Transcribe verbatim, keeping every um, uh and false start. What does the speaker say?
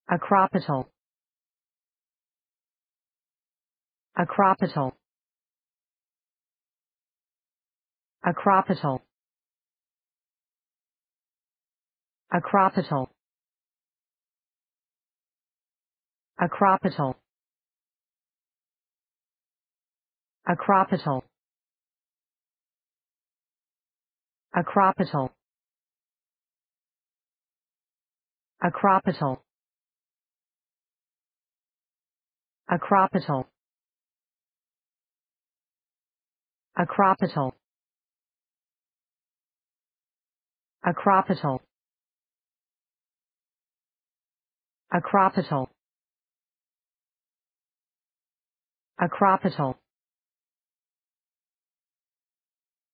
Acropetal. Acropetal. Acropetal. Acropetal. Acropetal. Acropetal. Acropetal. Acropetal. Acropetal. Acropetal. Acropetal. Acropetal. Acropetal.